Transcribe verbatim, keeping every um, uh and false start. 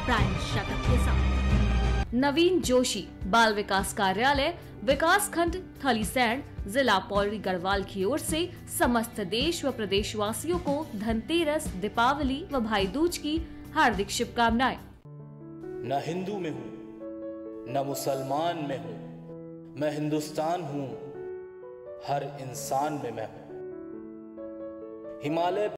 Prime शतक के साथ। नवीन जोशी, बाल विकास कार्यालय, विकास खंड थलीसैंण, जिला पौड़ी गढ़वाल की ओर से समस्त देश व प्रदेशवासियों को धनतेरस, दीपावली व भाई दूज की हार्दिक शुभकामनाएं। न हिंदू में हूँ न मुसलमान में हूँ, मैं हिंदुस्तान हूँ, हर इंसान में मैं हूँ। हिमालय